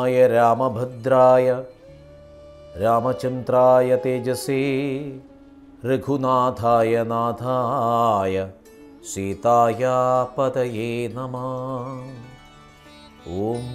രാമായ രാമഭദ്രായ രാമചന്ദ്രായ തേജസേ രഘുനാഥായ നാഥായ സീതായ പതയേ നമഃ. ഓം.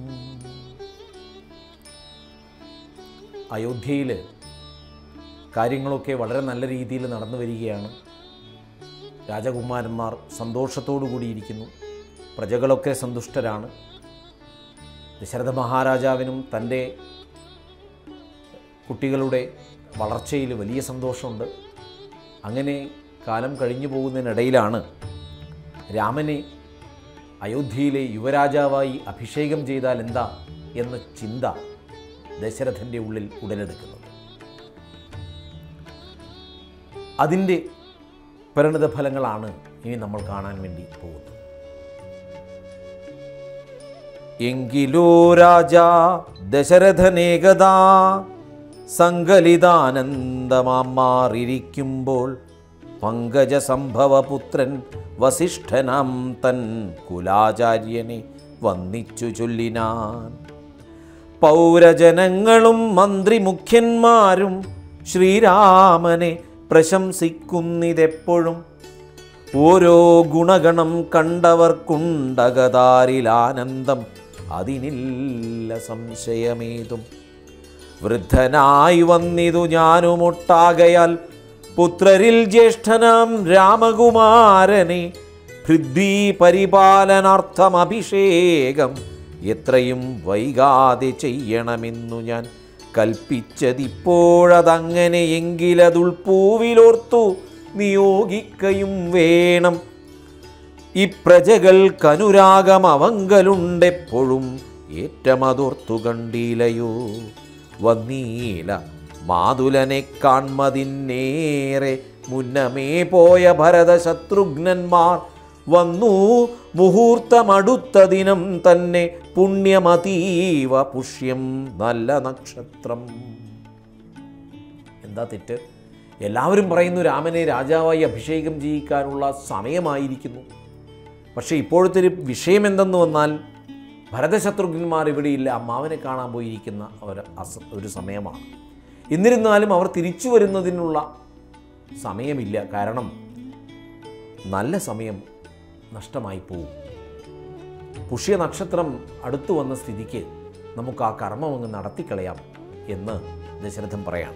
അയോധ്യയിൽ കാര്യങ്ങളൊക്കെ വളരെ നല്ല രീതിയിൽ നടന്നു വരികയാണ്. രാജകുമാരന്മാർ സന്തോഷത്തോടു കൂടിയിരിക്കുന്നു. പ്രജകളൊക്കെ സന്തുഷ്ടരാണ്. ദശരഥ മഹാരാജാവിനും തൻ്റെ കുട്ടികളുടെ വളർച്ചയിൽ വലിയ സന്തോഷമുണ്ട്. അങ്ങനെ കാലം കഴിഞ്ഞു പോകുന്നതിനിടയിലാണ് രാമനെ അയോധ്യയിലെ യുവരാജാവായി അഭിഷേകം ചെയ്താൽ എന്താ എന്ന ചിന്ത ദശരഥൻ്റെ ഉള്ളിൽ ഉടലെടുക്കുന്നത്. അതിൻ്റെ പരിണതഫലങ്ങളാണ് ഇനി നമ്മൾ കാണാൻ വേണ്ടി പോകുന്നത്. എങ്കിലോ രാജാ ദശരഥനേകദാ സങ്കലിതാനന്ദമാറിയിരിക്കുമ്പോൾ പങ്കജസംഭവപുത്രൻ വസിഷ്ഠനാം തൻ കുലാചാര്യനെ വന്ദിച്ചു ചൊല്ലിനാൻ. പൗരജനങ്ങളും മന്ത്രിമുഖ്യന്മാരും ശ്രീരാമനെ പ്രശംസിക്കുന്നിതെപ്പോഴും. ഓരോ ഗുണഗണം കണ്ടവർക്കുണ്ടകതാരിലാനന്ദം, അതിനില്ല സംശയമേതും. വൃദ്ധനായി വന്നിതു ഞാനുമൊട്ടാകയാൽ പുത്രരിൽ ജ്യേഷ്ഠനാം രാമകുമാരനെ പൃഥ്വീ പരിപാലനാർത്ഥം അഭിഷേകം എത്രയും വൈകാതെ ചെയ്യണമെന്നു ഞാൻ കൽപ്പിച്ചതിപ്പോഴതങ്ങനെയെങ്കിലതുൾപ്പൂവിലോർത്തു നിയോഗിക്കയും വേണം. ഇപ്രജകൾക്കനുരാഗം അവങ്കലുണ്ടെപ്പോഴും ഏറ്റമതോർത്തു കണ്ടീലയോ. വന്നീല മാതുലനെ കാൺമതിന്നേറെ മുന്നമേ പോയ ഭരത ശത്രുഘ്നന്മാർ വന്നു മുഹൂർത്തമടുത്ത ദിനം തന്നെ പുണ്യമതീവ പുഷ്യം നല്ല നക്ഷത്രം. എന്താ തെറ്റ്? എല്ലാവരും പറയുന്നു രാമനെ രാജാവായി അഭിഷേകം ചെയ്യിക്കാനുള്ള സമയമായിരിക്കുന്നു. പക്ഷേ ഇപ്പോഴത്തെ ഒരു വിഷയം എന്തെന്ന് വന്നാൽ ഭരതശത്രുഘ്നന്മാർ ഇവിടെയില്ല, അമ്മാവനെ കാണാൻ പോയിരിക്കുന്ന ഒരു സമയമാണ്. എന്നിരുന്നാലും അവർ തിരിച്ചു വരുന്നതിനുള്ള സമയമില്ല. കാരണം നല്ല സമയം നഷ്ടമായി പോകും. പുഷ്യ നക്ഷത്രം അടുത്തു വന്ന സ്ഥിതിക്ക് നമുക്ക് ആ കർമ്മം അങ്ങ് നടത്തിക്കളയാം എന്ന് ദശരഥൻ പറയാം.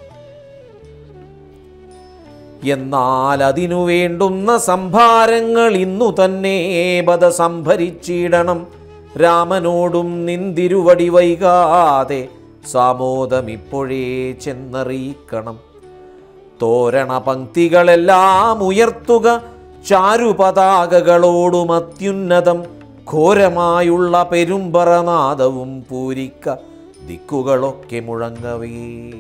എന്നാൽ അതിനു വേണ്ടുന്ന സംഭാരങ്ങൾ ഇന്നു തന്നെ ബദ സംഭരിച്ചിടണം. രാമനോടും നിന്തിരുവടി വൈകാതെ സാമോദമിപ്പോഴേ ചെന്നറിയിക്കണം. തോരണ പങ്ക്തികളെല്ലാം ഉയർത്തുക, ചാരുപതാകകളോടും അത്യുന്നതം ഘോരമായുള്ള പെരുമ്പറനാദവും പൂരിക്ക, ദിക്കുകളൊക്കെ മുഴങ്ങവേ.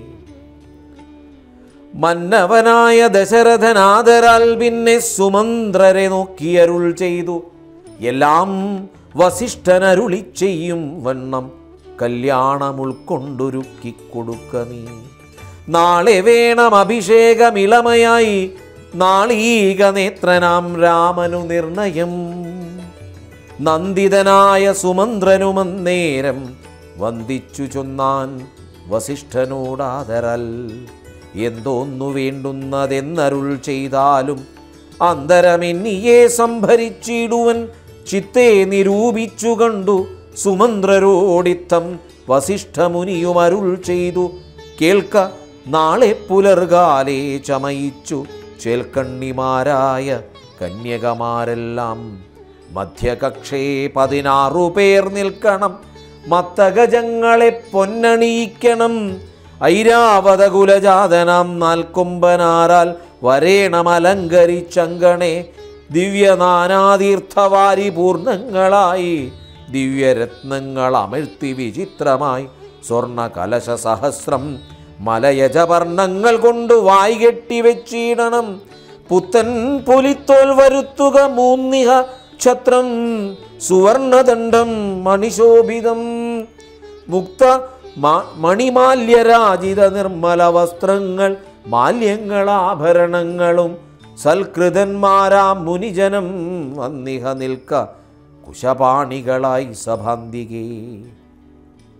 മന്നവനായ ദശരഥനാദരാൽ പിന്നെ സുമന്ത്രരെ നോക്കിയരുൾ ചെയ്തു. എല്ലാം വസിഷ്ഠനരുളി ചെയ്യും വണ്ണം കല്യാണം ഉൾക്കൊണ്ടൊരുക്കിക്കൊടുക്ക നീ. നാളെ വേണം അഭിഷേകമിളമയായി നാളീക നേത്രനാം രാമനു നിർണയം. നന്ദിതനായ സുമന്ത്രനുമന്നേരം വന്ദിച്ചു ചൊന്നാൻ വസിഷ്ഠനോടാദരാൽ. എന്തോന്നു വേണ്ടുന്നതെന്നരുൾ ചെയ്താലും അന്തരമെന്നിയെ സംഭരിച്ചിടുവൻ ചിത്തെ നിരൂപിച്ചു കണ്ടു. സുമന്ത്രരോടിത്തം വസിഷ്ഠമുനിയും അരുൾ ചെയ്തു. കേൾക്ക, നാളെ പുലർകാലേ ചമയിച്ചു ചേൽക്കണ്ണിമാരായ കന്യകമാരെല്ലാം മധ്യകക്ഷേ 16 പേർ നിൽക്കണം. മത്തഗജങ്ങളെ പൊന്നണിയിക്കണം. ഐരാവത കുലജാതനാം നാൽക്കൊമ്പനാരാൽ വരേണമലങ്കരിച്ചങ്കണേ. ദിവ്യനാനാതീർത്ഥവാരി പൂർണ്ണങ്ങളായി ദിവ്യരത്നങ്ങൾ അമഴ്ത്തി വിചിത്രമായി സ്വർണ്ണ കലശ സഹസ്രം മലയജവർണ്ണങ്ങൾ കൊണ്ട് വായ്കെട്ടി വെച്ചിടണം. പുത്തൻ പുലിത്തോൽ വരുത്തുക 3 ഛത്രം സുവർണദണ്ഡം മണിശോഭിതം. മുക്ത മണിമാല്യരാജിത നിർമ്മല വസ്ത്രങ്ങൾ മാല്യങ്ങളാഭരണങ്ങളും സൽകൃതന്മാരാം മുനിജനം വന്നിഹ നിൽക്ക കുശപാണികളായി സഭാന്തികേ.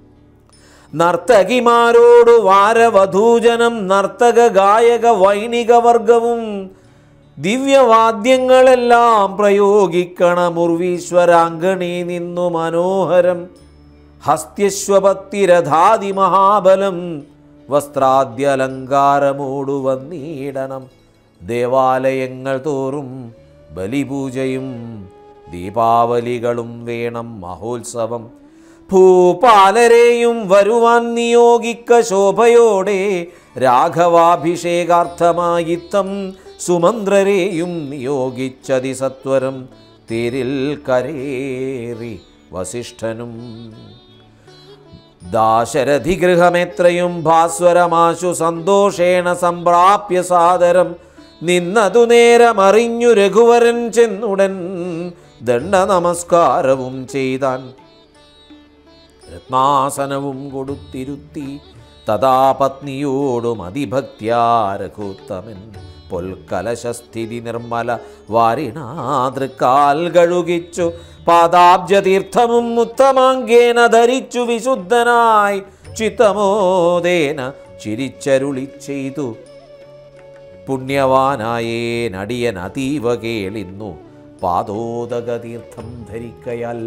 നർത്തകിമാരോടു വാരവധൂജനം നർത്തക ഗായക വൈണിക വർഗവും ദിവ്യവാദ്യങ്ങളെല്ലാം പ്രയോഗിക്കണമുർവീശ്വരാങ്കണേ നിന്നു മനോഹരം ഹസ്ത്യശ്വപത്തിരഥാതി മഹാബലം വസ്ത്രാദ്യലങ്കാരമോടു വന്നിടണം. ദേവാലയങ്ങൾ തോറും ബലിപൂജയും ദീപാവലികളും വേണം മഹോത്സവം. ഭൂപാലരെയും വരുവാൻ നിയോഗിക്ക ശോഭയോടെ രാഘവാഭിഷേകാർത്ഥമായിത്തം സുമന്ത്രരെയും നിയോഗിച്ചതി സത്വരം തേരിൽ കരേറി വസിഷ്ഠനും. ദാശരഥി ഗൃഹമെത്രയും ഭാസ്വരമാശു സന്തോഷേണ സംപ്രാപ്യ സാദരം നിന്നതു നേരമറിഞ്ഞു രഘുവരൻ ചെന്നുടൻ ദണ്ഡ നമസ്കാരവും ചെയ്താൻ. രത്നാസനവും കൊടുത്തിരുത്തി തഥാ പത്നിയോടും അതിഭക്ത്യാ രഘുത്തമൻ പൊൽക്കലശസ്ഥിതി നിർമ്മല വാരിണാതൃക്കാൽ കഴുകിച്ചു പാദാബ്ജതീർത്ഥമും ഉത്തമാങ്കേന ധരിച്ചു വിശുദ്ധനായി ചിത്തമോദേന ചിരിച്ചരുളി ചെയ്തു. പുണ്യവാനായേനടിയൻ അതീവ കേളിന്നു പാദോദകതീർത്ഥം ധരിക്കയാൽ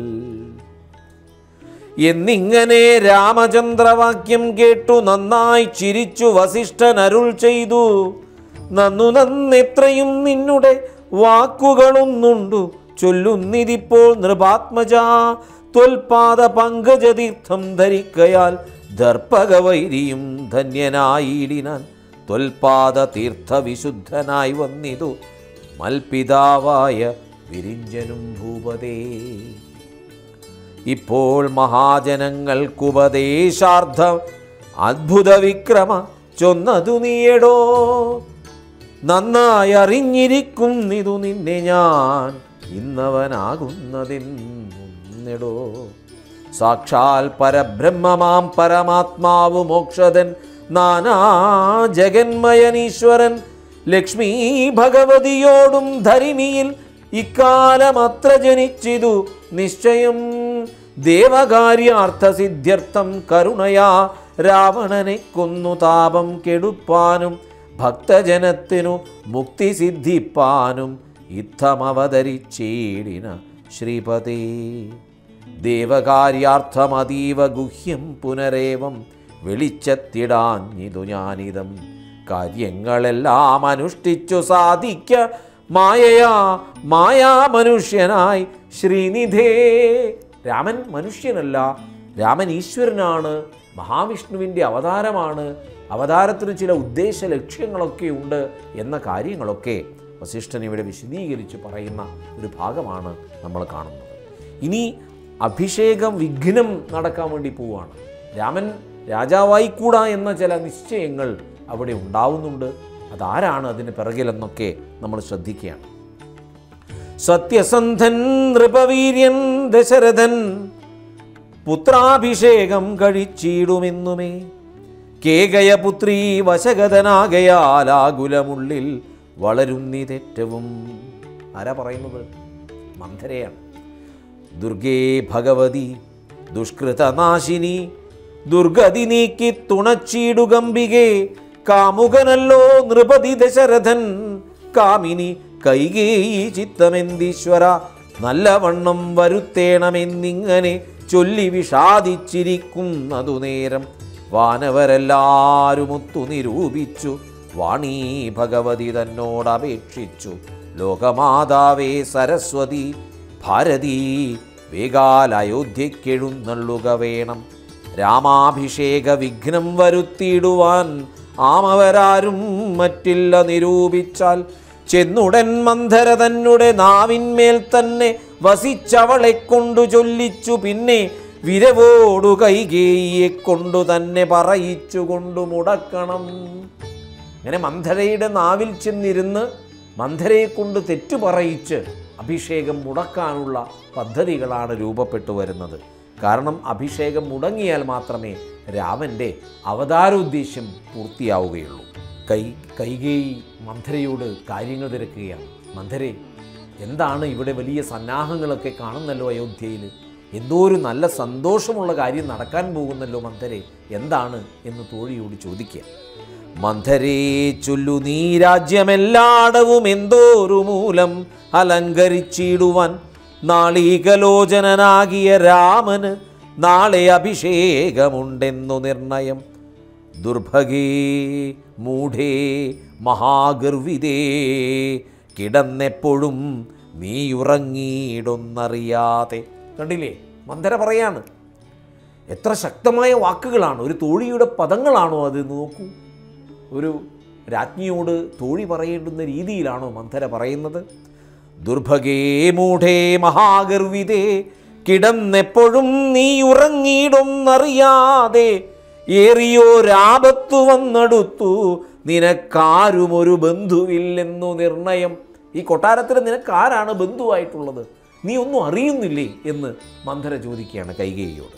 എന്നിങ്ങനെ രാമചന്ദ്രവാക്യം കേട്ടു നന്നായി ചിരിച്ചു വസിഷ്ഠൻ അരുൾ ചെയ്തു. നന്നു നന്നെത്രയും നിന്നുടെ വാക്കുകളൊന്നുണ്ടു ചൊല്ലുന്നിതിപ്പോൾ നൃപാത്മജ ത്വൽപാദ പങ്കജതീർത്ഥം ധരിക്കയാൽ ദർപ്പകവൈരിയും ധന്യനായിടിനാൻ. ത്വൽപാദ തീർത്ഥവിശുദ്ധനായി വന്നിതു മൽപിതാവായ വിരിഞ്ചനും ഭൂപതേ. ഇപ്പോൾ മഹാജനങ്ങൾക്കുപദേശാർത്ഥ അദ്ഭുത വിക്രമ ചൊന്നതു നീയടോ. നന്നായി അറിഞ്ഞിരിക്കുന്നിതു നിന്നെ ഞാൻ ഇന്നവനാകുന്നതെന്നെടോ. സാക്ഷാൽ പരബ്രഹ്മമാം പരമാത്മാവു മോക്ഷതൻ നാനാ ജഗന്മയനീശ്വരൻ ലക്ഷ്മീ ഭഗവതിയോടും ധരിണിയിൽ ഇക്കാലമത്ര ജനിച്ചിതു നിശ്ചയം. ദേവകാര്യാർത്ഥസിദ്ധ്യർത്ഥം കരുണയാ രാവണനെ കൊന്നു താപം കെടുപ്പാനും ഭക്തജനത്തിനു മുക്തി സിദ്ധിപ്പാനും ഇത്തമവതരിച്ചേടിന ശ്രീപതേ. ദേവകാര്യാർത്ഥമതീവ ഗുഹ്യം പുനരേവം വെളിച്ചത്തിടാഞ്ഞിതു ഞാനിതം. കാര്യങ്ങളെല്ലാം അനുഷ്ഠിച്ചു സാധിക്ക മായാ മനുഷ്യനായി ശ്രീനിധേ. രാമൻ മനുഷ്യനല്ല, രാമൻ ഈശ്വരനാണ്, മഹാവിഷ്ണുവിൻ്റെ അവതാരമാണ്. അവതാരത്തിന് ചില ഉദ്ദേശ ലക്ഷ്യങ്ങളൊക്കെ ഉണ്ട് എന്ന കാര്യങ്ങളൊക്കെ വസിഷ്ഠൻ ഇവിടെ വിശദീകരിച്ച് പറയുന്ന ഒരു ഭാഗമാണ് നമ്മൾ കാണുന്നത്. ഇനി അഭിഷേകം വിഘ്നം നടക്കാൻ വേണ്ടി പോവുകയാണ്. രാമൻ രാജാവായിക്കൂടാ എന്ന ചില നിശ്ചയങ്ങൾ അവിടെ ഉണ്ടാവുന്നുണ്ട്. അതാരാണ് അതിന് പിറകിലെന്നൊക്കെ നമ്മൾ ശ്രദ്ധിക്കുകയാണ്. സത്യസന്ധൻ നൃപവീര്യൻ ദശരഥൻ പുത്രാഭിഷേകം കഴിച്ചിടുമെന്നുമേ കേകയപുത്രീ വശഗതനാകയാലാകുലമുള്ളിൽ വളരുന്നിതേറ്റവും. ആരാ പറയുന്നത്? മന്ധരയാണ്. ദുർഗേ ഭഗവതി ദുഷ്കൃതനാശിനി ദുർഗതി നീക്കി തുണച്ചിടുകമ്പികേ. കാമുകനല്ലോ നൃപതി ദശരഥൻ കാമിനി കൈകേയി ചിത്തമെന്തീശ്വര നല്ലവണ്ണം വരുത്തേണമെന്നിങ്ങനെ ചൊല്ലി വിഷാദിച്ചിരിക്കുന്നതു നേരം വാനവരെല്ലാരുമൊത്തു നിരൂപിച്ചു വാണീ ഭഗവതി തന്നോടപേക്ഷിച്ചു. ലോകമാതാവേ സരസ്വതി ഭാരതീ വേഗാൽ അയോധ്യയ്ക്കെഴുന്നള്ളുക വേണം. രാമാഭിഷേക വിഘ്നം വരുത്തിയിടുവാൻ ആമവരാരും മറ്റില്ല നിരൂപിച്ചാൽ ചെന്നുടൻ മന്ധര തന്നെ നാവിന്മേൽ തന്നെ വസിച്ചവളെ കൊണ്ടു ചൊല്ലിച്ചു. പിന്നെ വിരവോടു കൈകേയിയെ കൊണ്ടു തന്നെ പറയിച്ചു കൊണ്ടു മുടക്കണം. അങ്ങനെ മന്ധരയുടെ നാവിൽ ചെന്നിരുന്ന് മന്ധരയെ കൊണ്ട് തെറ്റു പറയിച്ച് അഭിഷേകം മുടക്കാനുള്ള പദ്ധതികളാണ് രൂപപ്പെട്ടു വരുന്നത്. കാരണം അഭിഷേകം മുടങ്ങിയാൽ മാത്രമേ രാമൻ്റെ അവതാരോദ്ദേശ്യം പൂർത്തിയാവുകയുള്ളൂ. കൈകേയി മന്ധരയോട് കാര്യങ്ങൾ തിരക്കുകയാണ്. മന്ധരെ, എന്താണ് ഇവിടെ വലിയ സന്നാഹങ്ങളൊക്കെ കാണുന്നല്ലോ അയോധ്യയിൽ, എന്തോ ഒരു നല്ല സന്തോഷമുള്ള കാര്യം നടക്കാൻ പോകുന്നല്ലോ മന്ധരെ, എന്താണ് എന്ന് തോഴിയോട് ചോദിക്കുക. മന്ധരേ ചൊല്ലു നീ രാജ്യമെല്ലാടവും എന്തോരു മൂലം അലങ്കരിച്ചിടുവാൻ നാളീകലോചനാകിയ രാമന് നാളെ അഭിഷേകമുണ്ടെന്നു നിർണയം. ദുർഭഗേ മൂഢേ മഹാഗർവിതേ കിടന്നെപ്പോഴും നീ ഉറങ്ങിയിടൊന്നറിയാതെ. കണ്ടില്ലേ, മന്ധര പറയാണ്. എത്ര ശക്തമായ വാക്കുകളാണ്, ഒരു തോഴിയുടെ പദങ്ങളാണോ അത്? നോക്കൂ, ഒരു രാജ്ഞിയോട് തോഴി പറയേണ്ടുന്ന രീതിയിലാണോ മന്ധര പറയുന്നത്? ദുർഭഗേ മൂഢേ മഹാഗർവിതേ കിടന്നെപ്പോഴും നീ ഉറങ്ങിയിടൊന്നറിയാതെ ഏറിയോരാപത്തു വന്നെടുത്തു നിനക്കാരും ഒരു ബന്ധുവില്ലെന്നു നിർണയം. ഈ കൊട്ടാരത്തിൽ നിനക്കാരാണ് ബന്ധുവായിട്ടുള്ളത്? നീ ഒന്നും അറിയുന്നില്ലേ എന്ന് മന്ധര ചോദിക്കുകയാണ് കൈകേയിയോട്.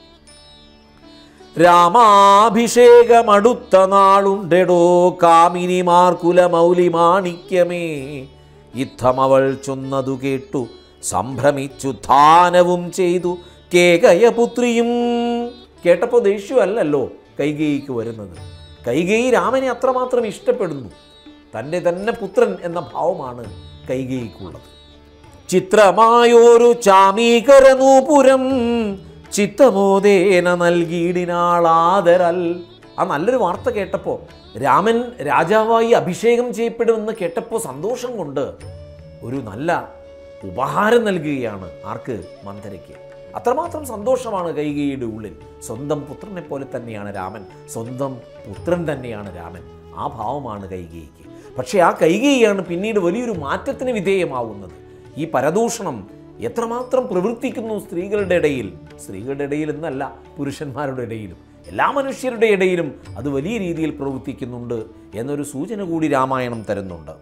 രാമാഭിഷേകമടുത്ത നാളുണ്ടെടോ കാമിനിമാർക്കുല മൗലി മാണിക്യമേ. യുദ്ധമവൾ ചൊന്നതു കേട്ടു സംഭ്രമിച്ചു ധാനവും ചെയ്തു കേകയപുത്രിയും. കേട്ടപ്പോൾ ദേഷ്യമല്ലല്ലോ കൈകേയിക്ക് വരുന്നത്. കൈകേയി രാമനെ അത്രമാത്രം ഇഷ്ടപ്പെടുന്നു. തൻ്റെ തന്നെ പുത്രൻ എന്ന ഭാവമാണ് കൈകേയിക്കുള്ളത്. ചിത്രമായോരു ചാമീകരനൂപുരം ചിത്തമോദേന നൽകിയിടിനാളാദരൽ. ആ നല്ലൊരു വാർത്ത കേട്ടപ്പോൾ, രാമൻ രാജാവായി അഭിഷേകം ചെയ്യപ്പെടുമെന്ന് കേട്ടപ്പോൾ സന്തോഷം കൊണ്ട് ഒരു നല്ല ഉപഹാരം നൽകുകയാണ്. ആർക്ക്? മന്ധരയ്ക്ക്. അത്രമാത്രം സന്തോഷമാണ് കൈകേയിയുടെ ഉള്ളിൽ. സ്വന്തം പുത്രനെ പോലെ തന്നെയാണ് രാമൻ, സ്വന്തം പുത്രൻ തന്നെയാണ് രാമൻ. ആ ഭാവമാണ് കൈകേയിക്ക്. പക്ഷേ ആ കൈകേയിയാണ് പിന്നീട് വലിയൊരു മാറ്റത്തിന് വിധേയമാവുന്നത്. ഈ പരദൂഷണം എത്രമാത്രം പ്രവർത്തിക്കുന്നു സ്ത്രീകളുടെ ഇടയിൽ. സ്ത്രീകളുടെ ഇടയിൽ എന്നല്ല, പുരുഷന്മാരുടെ ഇടയിലും എല്ലാ മനുഷ്യരുടെ ഇടയിലും അത് വലിയ രീതിയിൽ പ്രവർത്തിക്കുന്നുണ്ട് എന്നൊരു സൂചന കൂടി രാമായണം തരുന്നുണ്ട്.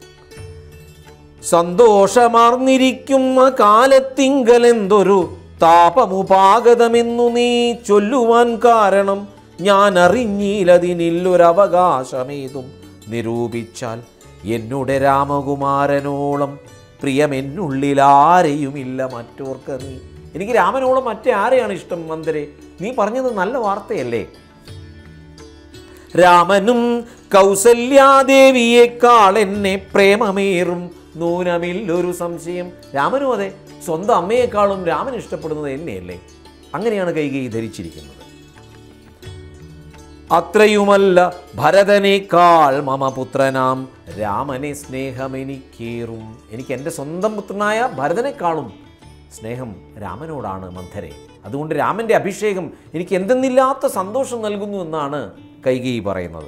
സന്തോഷമാർന്നിരിക്കുന്ന കാലത്തിങ്കലെന്തൊരു താപമുപാഗതമെന്നു നീ ചൊല്ലുവാൻ കാരണം ഞാൻ അറിഞ്ഞില്ലതിനില്ലൊരവകാശമേതും നിരൂപിച്ചാൽ എന്നുടെ രാമകുമാരനോളം പ്രിയമെന്നുള്ളിലാരെയുമില്ല മറ്റോർക്ക നീ. എനിക്ക് രാമനോളം മറ്റേ ആരെയാണ് ഇഷ്ടം മന്ധരെ? നീ പറഞ്ഞത് നല്ല വാർത്തയല്ലേ? രാമനും കൗസല്യാദേവിയേക്കാൾ എന്നെ പ്രേമമേറും നൂനമില്ലൊരു സംശയം. രാമനും അതെ, സ്വന്തം അമ്മയെക്കാളും രാമൻ ഇഷ്ടപ്പെടുന്നത് എന്നെയല്ലേ? അങ്ങനെയാണ് കൈകേയി ധരിച്ചിരിക്കുന്നത്. അത്രയുമല്ല ഭരതനേക്കാൾ മമ പുത്രനാം രാമനെ സ്നേഹമെനിക്കേറും. എനിക്ക് എൻ്റെ സ്വന്തം പുത്രനായ ഭരതനേക്കാളും സ്നേഹം രാമനോടാണ് മന്ധരെ. അതുകൊണ്ട് രാമൻ്റെ അഭിഷേകം എനിക്ക് എന്തെന്നില്ലാത്ത സന്തോഷം നൽകുന്നു എന്നാണ് കൈകേയി പറയുന്നത്.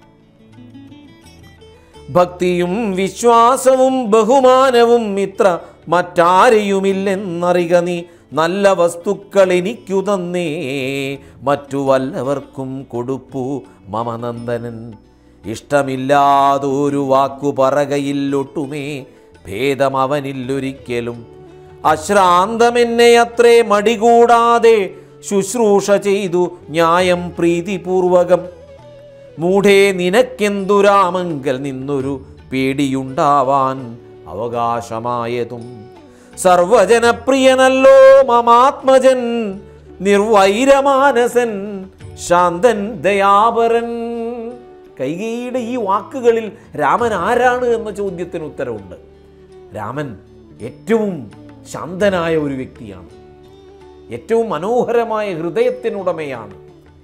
ഭക്തിയും വിശ്വാസവും ബഹുമാനവും ഇത്ര മറ്റാരെയുമില്ലെന്നറിക നീ. നല്ല വസ്തുക്കൾ എനിക്കു തന്നേ മറ്റു വല്ലവർക്കും കൊടുപ്പു മമനന്ദനൻ. ഇഷ്ടമില്ലാതൊരു വാക്കു പറകയില്ലൊട്ടുമേ ഭേദം അവനില്ലൊരിക്കലും. അശ്രാന്തമെന്നെ അത്രേ മടികൂടാതെ ശുശ്രൂഷ ചെയ്തു ന്യായം പ്രീതിപൂർവകം. മൂഢേ നിനക്കെന്തു രാമങ്കൽ നിന്നൊരു പേടിയുണ്ടാവാൻ അവകാശമായതും. സർവജനപ്രിയനല്ലോ മമാത്മജൻ നിർവൈരമാനസൻ ശാന്തൻ ദയാപരൻ. കൈകേയിയുടെ ഈ വാക്കുകളിൽ രാമൻ ആരാണ് എന്ന ചോദ്യത്തിന് ഉത്തരവുണ്ട്. രാമൻ ഏറ്റവും ശാന്തനായ ഒരു വ്യക്തിയാണ്, ഏറ്റവും മനോഹരമായ ഹൃദയത്തിനുടമയാണ്.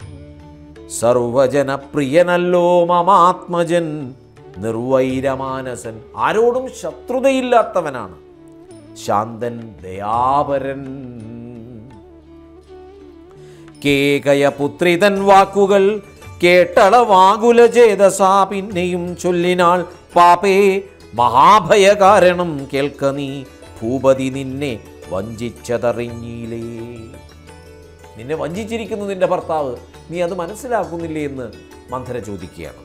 സർവജനപ്രിയനല്ലോ മമാത്മജൻ നിർവൈരമാനസൻ. ആരോടും ശത്രുതയില്ലാത്തവനാണ്. ശാന്തൻ ദയാപരൻ. കേകയപുത്രിതൻ വാക്കുകൾ കേട്ടളവാകുല ചേതസാ പിന്നെയും ചൊല്ലിനാൾ. പാപേ മഹാഭയകാരണം കേൾക്ക നീ, ഭൂപതി നിന്നെ വഞ്ചിച്ചതറിഞ്ഞില്ലേ. നിന്നെ വഞ്ചിച്ചിരിക്കുന്നു നിന്റെ ഭർത്താവ്, നീ അത് മനസ്സിലാക്കുന്നില്ലേ എന്ന് മന്ധര ചോദിക്കുകയാണ്.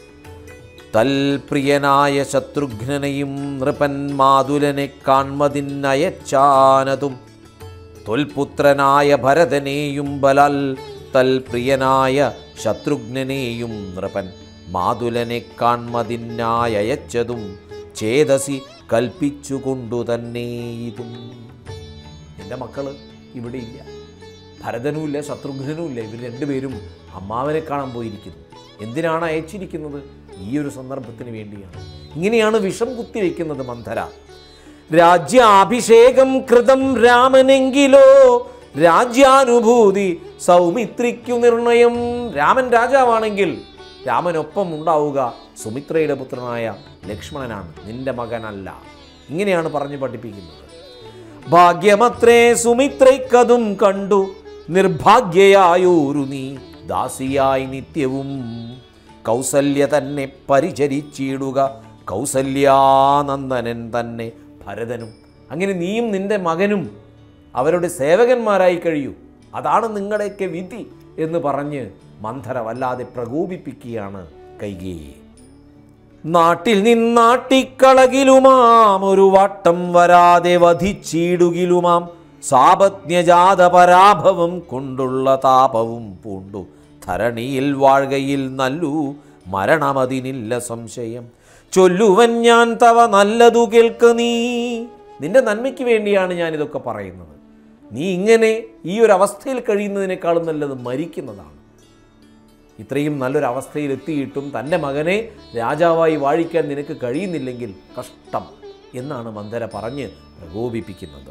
തൽപ്രിയനായ ശത്രുഘ്നനെയും നൃപൻ മാതുലനെ കാൺമതിന്നയച്ചാനതും. തൊൽപുത്രനായ ഭരതനെയും ബലാൽ തൽപ്രിയനായ ശത്രുഘ്നനെയും നൃപൻ മാതുലനെ കാൺമതിന്നായച്ചതും ചേതസി കൽപ്പിച്ചുകൊണ്ടു തന്നെ ഇതും. എൻ്റെ മക്കള് ഇവിടെയില്ല. ഭരതനുമില്ല, ശത്രുഘ്നനുമില്ല. ഇവർ രണ്ടുപേരും അമ്മാവനെ കാണാൻ പോയിരിക്കുന്നു. എന്തിനാണ് അയച്ചിരിക്കുന്നത്? ഈ ഒരു സന്ദർഭത്തിന് വേണ്ടിയാണ്. ഇങ്ങനെയാണ് വിഷം കുത്തിവെക്കുന്നത് മന്ധര. രാജ്യാഭിഷേകം കൃതം രാമനെങ്കിലോ രാജ്യാനുഭൂതി സൗമിത്രിക്കു നിർണയം. രാമൻ രാജാവാണെങ്കിൽ രാമനൊപ്പം ഉണ്ടാവുക സുമിത്രയുടെ പുത്രനായ ലക്ഷ്മണനാണ്, നിന്റെ മകനല്ല. ഇങ്ങനെയാണ് പറഞ്ഞു പഠിപ്പിക്കുന്നത്. ഭാഗ്യമത്രേ സുമിത്രയ്ക്കതും കണ്ടു നിർഭാഗ്യയായൂരു നീ ദാസിയായി നിത്യവും കൗസല്യ തന്നെ പരിചരിച്ചിടുക കൗസല്യാനന്ദനൻ തന്നെ ഭരതനും. അങ്ങനെ നീയും നിന്റെ മകനും അവരുടെ സേവകന്മാരായി കഴിയൂ, അതാണ് നിങ്ങളുടെയൊക്കെ വിധി എന്ന് പറഞ്ഞ് മന്ധര വല്ലാതെ പ്രകോപിപ്പിക്കുകയാണ് കൈകേയി. നാട്ടിൽ നിന്നാട്ടിക്കളകിലുമാം ഒരു വട്ടം വരാതെ വധിച്ചിടുകിലുമാം സാപജ്ഞജാത പരാഭവം കൊണ്ടുള്ള താപവും പൂണ്ടു ധരണിയിൽ വാഴ്കയിൽ നല്ലു മരണമതിനില്ല സംശയം. ചൊല്ലുവൻ ഞാൻ തവ നല്ലതു കേൾക്ക നീ. നിന്റെ നന്മയ്ക്ക് വേണ്ടിയാണ് ഞാനിതൊക്കെ പറയുന്നത്. നീ ഇങ്ങനെ ഈ ഒരു അവസ്ഥയിൽ കഴിയുന്നതിനേക്കാളും നല്ലത് മരിക്കുന്നതാണ്. ഇത്രയും നല്ലൊരവസ്ഥയിൽ എത്തിയിട്ടും തൻ്റെ മകനെ രാജാവായി വാഴിക്കാൻ നിനക്ക് കഴിയുന്നില്ലെങ്കിൽ കഷ്ടം എന്നാണ് മന്ധര പറഞ്ഞ് പ്രകോപിപ്പിക്കുന്നത്.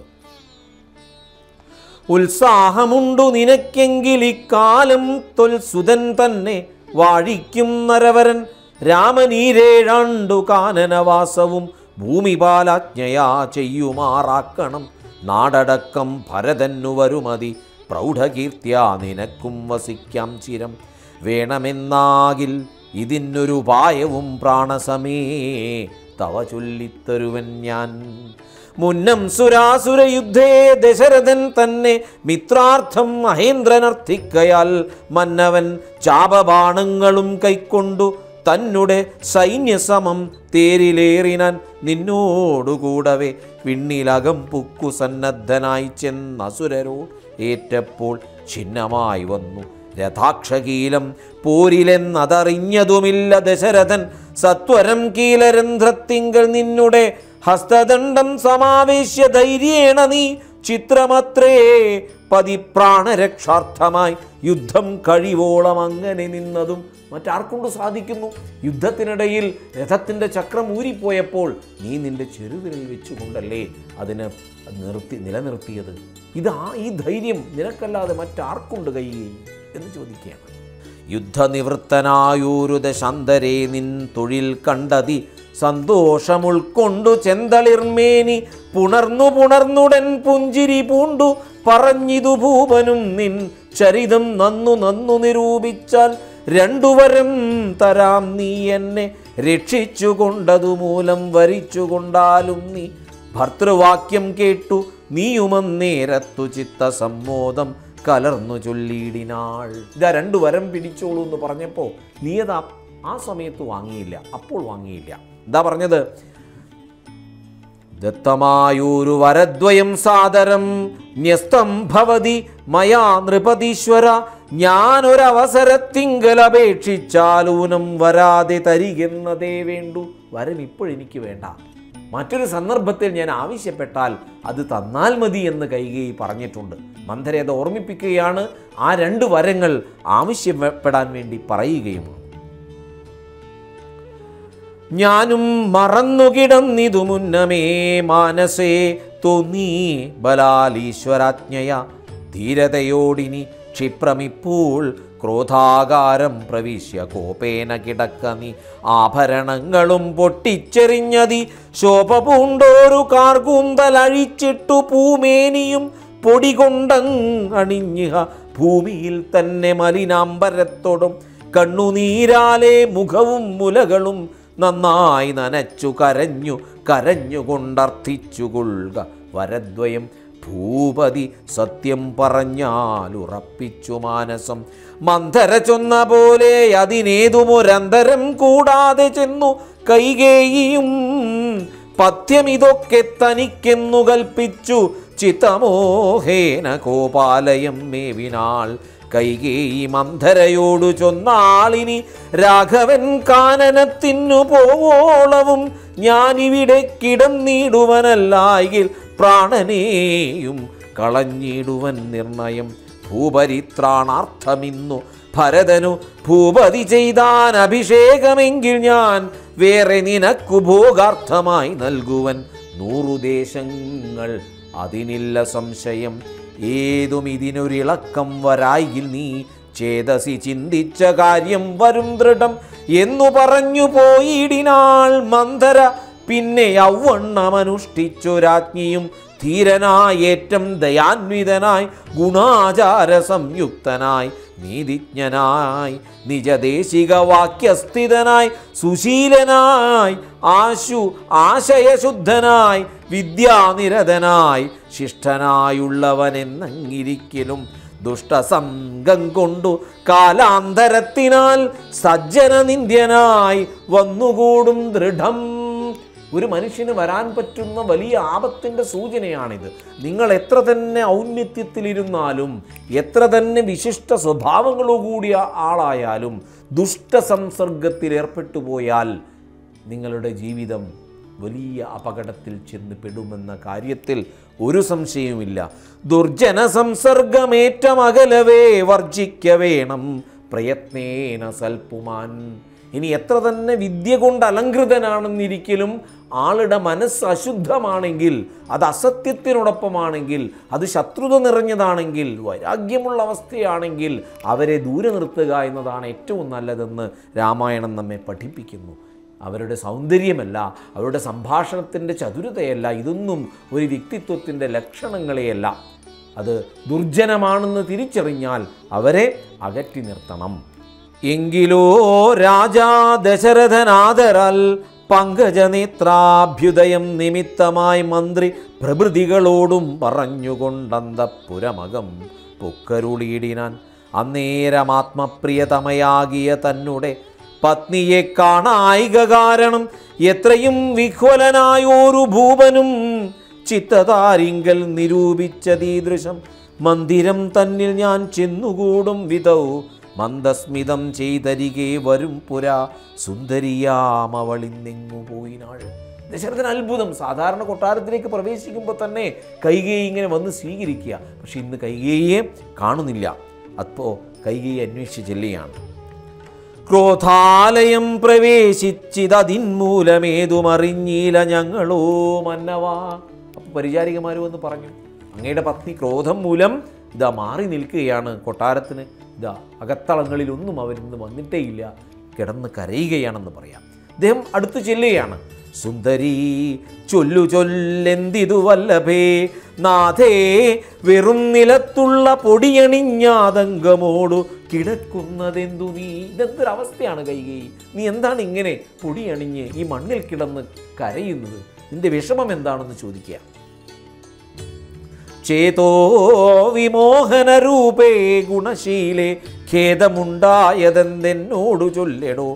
ഉത്സാഹമുണ്ടു നിനക്കെങ്കിൽ ഇക്കാലം തൊൽസുതൻ തന്നെ വാഴിക്കും നരവരൻ രാമനീരേഴാണ്ടു കാനനവാസവും ഭൂമിപാലാജ്ഞയാ ചെയ്യുമാറാക്കണം. നാടടക്കം ഭരതന്നു വരുമതി പ്രൗഢകീർത്തിയാ നിനക്കും വസിക്കാം ചിരം. വേണമെന്നാകിൽ ഇതിനൊരുപായവും പ്രാണസമേ തവ ചൊല്ലിത്തരുവൻ ഞാൻ. മുന്നം സുരാസുരയുദ്ധേ ദശരഥൻ തന്നെ മിത്രാർത്ഥം മഹേന്ദ്രനർത്ഥിക്കയാൽ മന്നവൻ ചാപബാണങ്ങളും കൈക്കൊണ്ടു തന്നെ സൈന്യസമം തേരിലേറിനാൻ നിന്നോടുകൂടവേ വിണ്ണിലകം പുക്കു സന്നദ്ധനായി ചെന്നസുരരോട് ഏറ്റപ്പോൾ ഛിന്നമായി വന്നു രഥാക്ഷകീലം പോരിലെന്നതറിഞ്ഞതുമില്ല ദശരഥൻ. സത്വരം കീലരന്ധ്രത്തിങ്കൽ നിന്നുടെ ഹസ്തദണ്ഡം സമാവേശ്യ ധൈര്യേണ നീ ചിത്രമത്രേ പതിപ്രാണരക്ഷാർത്ഥമായി യുദ്ധം കഴിവോളം അങ്ങനെ നിന്നതും മറ്റാർക്കൊണ്ട് സാധിക്കുന്നു? യുദ്ധത്തിനിടയിൽ രഥത്തിൻ്റെ ചക്രം ഊരിപ്പോയപ്പോൾ നീ നിന്റെ ചെറുവിരൽ വെച്ചുകൊണ്ടല്ലേ അതിന് നിലനിർത്തിയത്. ഈ ധൈര്യം നിനക്കല്ലാതെ മറ്റാർക്കുണ്ട് കൈകേയി എന്ന് ചോദിക്കുകയാണ്. യുദ്ധനിവൃത്തനായൊരു ദശാന്തരേ നിൻ തൊഴിൽ കണ്ടതി സന്തോഷമുൾക്കൊണ്ടു ചെന്തളിർമേനി പുണർന്നുടൻ പുഞ്ചിരി പൂണ്ടു പറഞ്ഞിതു ഭൂപനും നിൻ ചരിതം നന്നു നിരൂപിച്ചാൽ രണ്ടുവരം തരാം നീ എന്നെ രക്ഷിച്ചുകൊണ്ടതു മൂലം വരിച്ചുകൊണ്ടാലും നീ. ഭർത്തൃവാക്യം കേട്ടു നീയുമന്നേരത്തു ചിത്തസമ്മോദം കലർന്നു ചൊല്ലിയിടിനാൾ. ഇതാ 2 വരം പിടിച്ചോളൂ എന്ന് പറഞ്ഞപ്പോൾ നീ അതാ ആ സമയത്ത് വാങ്ങിയില്ല, അപ്പോൾ വാങ്ങിയില്ല. എന്താ പറഞ്ഞത്? ദത്തമായൊരു വരദ്വയം സാദരം ന്യസ്തം ഭവതി മയാ നൃപതീശ്വര. ഞാനൊരവസരത്തിങ്കൽ അപേക്ഷിച്ചാലൂനം വരാതെ തരികെന്നതേ വേണ്ടു. വരം ഇപ്പോഴെനിക്ക് വേണ്ട, മറ്റൊരു സന്ദർഭത്തിൽ ഞാൻ ആവശ്യപ്പെട്ടാൽ അത് തന്നാൽ മതി എന്ന് കൈകേയി പറഞ്ഞിട്ടുണ്ട്. മന്ധര അത് ഓർമ്മിപ്പിക്കുകയാണ്. ആ 2 വരങ്ങൾ ആവശ്യപ്പെടാൻ വേണ്ടി പറയുകയുമാണ്. ഞാനും മറന്നുകിടന്നിതു മുന്നമേ മാനസേ തോന്നി ബലാലീശ്വരാജ്ഞയ ധീരതയോടിനി ക്ഷിപ്രമിപ്പോൾ ക്രോധാകാരം പ്രവിശ്യ കോപേന കിടക്ക നീ. ആഭരണങ്ങളും പൊട്ടിച്ചെറിഞ്ഞതി ശോഭ പൂണ്ടോരു കാർകൂന്തലഴിച്ചിട്ടു പൂമേനിയും പൊടികൊണ്ടണിഞ്ഞ ഭൂമിയിൽ തന്നെ മലിനാംബരത്തോടും കണ്ണുനീരാലെ മുഖവും മുലകളും നന്നായി നനച്ചു കരഞ്ഞുകൊണ്ടർത്ഥിച്ചുകൊള്ളുക വരദ്വയം. ഭൂപതി സത്യം പറഞ്ഞാലുറപ്പിച്ചു മാനസം. മന്ധര ചൊന്ന പോലെ അതിനേതുമൊരന്തരം കൂടാതെ ചെന്നു കൈകേയിയും പഥ്യമിതൊക്കെ തനിക്കെന്നു കൽപ്പിച്ചു ചിത്തമോഹേന കോപാലയം മേവിനാൾ. കൈകേയി മന്ധരയോടു ചൊന്നാളിനി രാഘവൻ കാനനത്തിനു പോവോളവും ഞാനിവിടെ കിടന്നിടുവനല്ലായിൽ പ്രാണനെയും കളഞ്ഞിടുവൻ നിർണയം. ഭൂപരിത്രാണാർത്ഥമിന്നു ഭരതനു ഭൂപതി ചെയ്താൻ അഭിഷേകമെങ്കിൽ ഞാൻ വേറെ നിനക്കു ഭോഗാർത്ഥമായി നൽകുവൻ 100 ദേശങ്ങൾ, അതിനില്ല സംശയം. ഏതും ഇതിനൊരിളക്കം വരായിൽ നീ ചേതസി ചിന്തിച്ച കാര്യം വരും ദൃഢം എന്നു പറഞ്ഞു പോയിടിനാൾ മന്ധര. പിന്നെ യൗവണ്ണമനുഷ്ഠിച്ചൊരാജ്ഞിയും ധീരനായേറ്റം ദയാന്വിതനായി ഗുണാചാര സംയുക്തനായി നീതിജ്ഞനായി നിജദേശിക വാക്യസ്ഥിതനായി സുശീലനായി ആശയശുദ്ധനായി വിദ്യാനിരതനായി ശിഷ്ടനായുള്ളവനെന്നങ്ങിരിക്കലും ദുഷ്ടസംഗം കൊണ്ടു കാലാന്തരത്തിനാൽ സജ്ജന നിന്ദ്യനായി വന്നുകൂടും ദൃഢം. ഒരു മനുഷ്യന് വരാൻ പറ്റുന്ന വലിയ ആപത്തിൻ്റെ സൂചനയാണിത്. നിങ്ങൾ എത്ര തന്നെ ഔന്നത്യത്തിലിരുന്നാലും എത്ര തന്നെ വിശിഷ്ട സ്വഭാവങ്ങളോടുകൂടിയ ആളായാലും ദുഷ്ടസംസർഗത്തിൽ ഏർപ്പെട്ടു പോയാൽ നിങ്ങളുടെ ജീവിതം വലിയ അപകടത്തിൽ ചെന്ന് പെടുമെന്ന കാര്യത്തിൽ ഒരു സംശയവുമില്ല. ദുർജന സംസർഗമേറ്റമകലവേ വർജിക്ക വേണം പ്രയത്നേന സൽപ്പുമാൻ. ഇനി എത്ര തന്നെ വിദ്യ കൊണ്ട് അലങ്കൃതനാണെന്നിരിക്കലും ആളുടെ മനസ്സ് അശുദ്ധമാണെങ്കിൽ, അത് അസത്യത്തിനോടൊപ്പമാണെങ്കിൽ, അത് ശത്രുത നിറഞ്ഞതാണെങ്കിൽ, വൈരാഗ്യമുള്ള അവസ്ഥയാണെങ്കിൽ അവരെ ദൂരെ നിർത്തുക എന്നതാണ് ഏറ്റവും നല്ലതെന്ന് രാമായണം നമ്മെ പഠിപ്പിക്കുന്നു. അവരുടെ സൗന്ദര്യമല്ല, അവരുടെ സംഭാഷണത്തിൻ്റെ ചതുരതയല്ല, ഇതൊന്നും ഒരു വ്യക്തിത്വത്തിൻ്റെ ലക്ഷണങ്ങളെയല്ല. അത് ദുർജനമാണെന്ന് തിരിച്ചറിഞ്ഞാൽ അവരെ അകറ്റി നിർത്തണം. എങ്കിലോ രാജാ ദശരഥനാദരാൽ പങ്കജനേത്രാഭ്യുദയം നിമിത്തമായി മന്ത്രി പ്രഭൃതികളോടും പറഞ്ഞുകൊണ്ടന്തപുരമകം പൊക്കരുളിയിടിനാൻ. അന്നേരമാത്മപ്രിയതമയാകിയ തന്നെ പത്നിയെ കാണായിക കാരണം എത്രയും വിഹ്വലനായോരു ഭൂപനും ചിത്തതാരിങ്കൽ നിരൂപിച്ചതീദൃശം. മന്ദിരം തന്നിൽ ഞാൻ ചെന്നുകൂടും വിധൗ മന്ദസ്മിതം ചെയ്തരികെ വരും പുരാ സുന്ദരിയാമവളിന്നെങ്ങു പോയിനാൾ. ദശരഥൻ അത്ഭുതം. സാധാരണ കൊട്ടാരത്തിലേക്ക് പ്രവേശിക്കുമ്പോൾ തന്നെ കൈകേയി ഇങ്ങനെ വന്ന് സ്വീകരിക്കുക. പക്ഷെ ഇന്ന് കൈകേയിയെ കാണുന്നില്ല. അപ്പോൾ കൈകേയി അന്വേഷിച്ച് ചെല്ലുകയാണ്. ക്രോധാലയം പ്രവേശിച്ചിതതിന്മൂലമേതുമറിഞ്ഞീല ഞങ്ങളോ മന്നവാ. അപ്പോൾ പരിചാരികമാർ വന്ന് പറഞ്ഞു, അങ്ങയുടെ പത്നി ക്രോധം മൂലം ഇതാ മാറി നിൽക്കുകയാണ് കൊട്ടാരത്തിന്. ഇതാ അകത്തളങ്ങളിലൊന്നും അവരിന്ന് വന്നിട്ടേയില്ല, കിടന്ന് കരയുകയാണെന്ന് പറയാം. അദ്ദേഹം അടുത്തു ചെല്ലുകയാണ്. സുന്ദരീ ചൊല്ലു ചൊല്ലെന്തിതു വല്ലഭേ നാഥേ വെറും നിലത്തുള്ള പൊടിയണിഞ്ഞാതങ്കമോടു കിടക്കുന്നതെന്തു നീ. ഇതെന്തൊരവസ്ഥയാണ് കൈകേയി, നീ എന്താണ് ഇങ്ങനെ പൊടിയണിഞ്ഞ് ഈ മണ്ണിൽ കിടന്ന് കരയുന്നത്? നിന്റെ വിഷമം എന്താണെന്ന് ചോദിക്കുക. ചേതോ വിമോഹനരൂപേ ഗുണശീലേ ഖേദമുണ്ടായതെന്തെന്നോടു ചൊല്ലെടോ.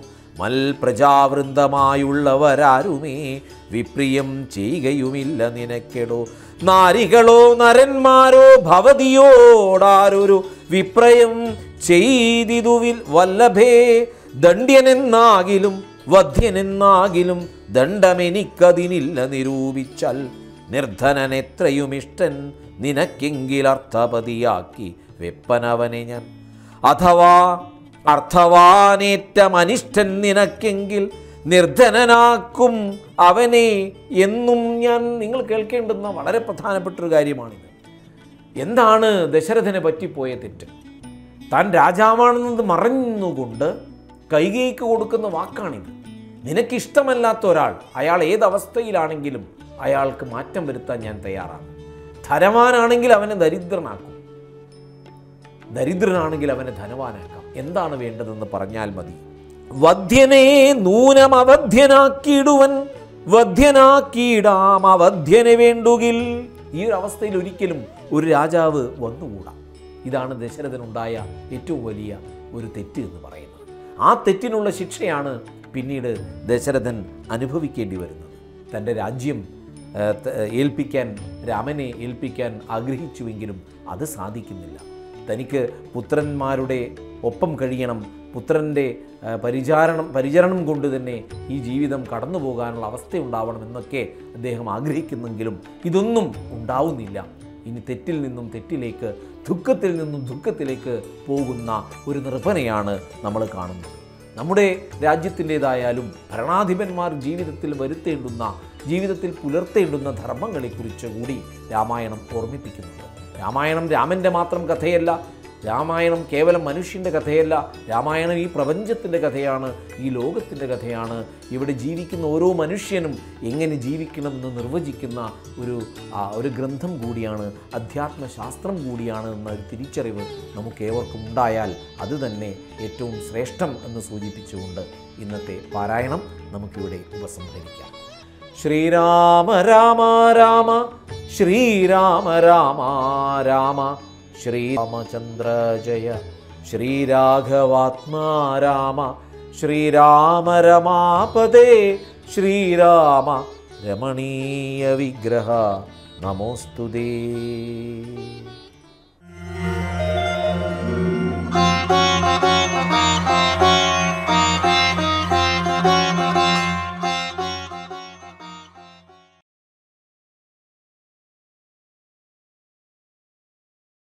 മൽപ്രജാവൃന്ദമായുള്ളവരാരുമേ വിപ്രിയം ചെയ്യുകയുമില്ല നിനക്കെടോ. നാരികളോ നരന്മാരോ ഭവതിയോടാരൊരു വിപ്രയം ചെയ്തിതുവിൽ വല്ലഭേ. ദണ്ഡ്യനെന്നാകിലും വധ്യനെന്നാകിലും ദണ്ഡമെനിക്കതിനില്ല നിരൂപിച്ചാൽ. നിർധനനെത്രയുമിഷ്ടൻ നിനക്കെങ്കിലർത്ഥപതിയാക്കി വെപ്പനവനെ ഞാൻ. അഥവാ അർത്ഥവാനേറ്റമനിഷ്ഠൻ നിനക്കെങ്കിൽ നിർധനനാക്കും അവനെ എന്നും ഞാൻ. നിങ്ങൾ കേൾക്കേണ്ടുന്ന വളരെ പ്രധാനപ്പെട്ടൊരു കാര്യമാണിത്. എന്താണ് ദശരഥനെ പറ്റിപ്പോയ തെറ്റ്? താൻ രാജാവാണെന്നത് മറന്നുകൊണ്ട് കൈകേയിക്ക് കൊടുക്കുന്ന വാക്കാണിത്. നിനക്കിഷ്ടമല്ലാത്ത ഒരാൾ, അയാൾ ഏതവസ്ഥയിലാണെങ്കിലും അയാൾക്ക് മാറ്റം വരുത്താൻ ഞാൻ തയ്യാറാണ്. ധനവാനാണെങ്കിൽ അവനെ ദരിദ്രനാക്കും, ദരിദ്രനാണെങ്കിൽ അവനെ ധനവാനാക്കാം. എന്താണ് വേണ്ടതെന്ന് പറഞ്ഞാൽ മതി. വധ്യനെ നൂനം അവധ്യനാക്കിയിടുവൻ വധ്യനാക്കിയിടാം അവധ്യനെ വേണ്ടുകിൽ. ഈ ഒരു അവസ്ഥയിൽ ഒരിക്കലും ഒരു രാജാവ് വന്നുകൂടാ. ഇതാണ് ദശരഥനുണ്ടായ ഏറ്റവും വലിയ ഒരു തെറ്റ് എന്ന് പറയുന്നത്. ആ തെറ്റിനുള്ള ശിക്ഷയാണ് പിന്നീട് ദശരഥൻ അനുഭവിക്കേണ്ടി വരുന്നത്. തൻ്റെ രാജ്യം ഏൽപ്പിക്കാൻ, രാമനെ ഏൽപ്പിക്കാൻ ആഗ്രഹിച്ചുവെങ്കിലും അത് സാധിക്കുന്നില്ല. തനിക്ക് പുത്രന്മാരുടെ ഒപ്പം കഴിയണം, പുത്രൻ്റെ പരിചരണം കൊണ്ട് തന്നെ ഈ ജീവിതം കടന്നു പോകാനുള്ള അവസ്ഥയുണ്ടാവണം എന്നൊക്കെ അദ്ദേഹം ആഗ്രഹിക്കുന്നെങ്കിലും ഇതൊന്നും ഉണ്ടാവുന്നില്ല. ഇനി തെറ്റിൽ നിന്നും തെറ്റിലേക്ക്, ദുഃഖത്തിൽ നിന്നും ദുഃഖത്തിലേക്ക് പോകുന്ന ഒരു നിർഭനയാണ് നമ്മൾ കാണുന്നത്. നമ്മുടെ രാജ്യത്തിൻ്റേതായാലും ഭരണാധിപന്മാർ ജീവിതത്തിൽ വരുത്തേണ്ടുന്ന, ജീവിതത്തിൽ പുലർത്തേണ്ടുന്ന ധർമ്മങ്ങളെക്കുറിച്ച് കൂടി രാമായണം ഓർമ്മിപ്പിക്കുന്നുണ്ട്. രാമായണം രാമൻ്റെ മാത്രം കഥയല്ല, രാമായണം കേവലം മനുഷ്യൻ്റെ കഥയല്ല, രാമായണം ഈ പ്രപഞ്ചത്തിൻ്റെ കഥയാണ്, ഈ ലോകത്തിൻ്റെ കഥയാണ്. ഇവിടെ ജീവിക്കുന്ന ഓരോ മനുഷ്യനും എങ്ങനെ ജീവിക്കണമെന്ന് നിർവചിക്കുന്ന ഒരു ഗ്രന്ഥം കൂടിയാണ്, അധ്യാത്മശാസ്ത്രം കൂടിയാണ് എന്നൊരു തിരിച്ചറിവ് നമുക്കേവർക്കും ഉണ്ടായാൽ അത് തന്നെ ഏറ്റവും ശ്രേഷ്ഠം എന്ന് സൂചിപ്പിച്ചുകൊണ്ട് ഇന്നത്തെ പാരായണം നമുക്കിവിടെ ഉപസംഹരിക്കാം. ശ്രീരാമ രാമ രാമ ശ്രീരാമ രാമ രാമ ശ്രീരാമചന്ദ്ര ജയ ശ്രീരാഘവാത്മാ രാമ ശ്രീരാമ രമാപദേ ശ്രീരാമ രമണീയ വിഗ്രഹ നമോസ്തുതേ.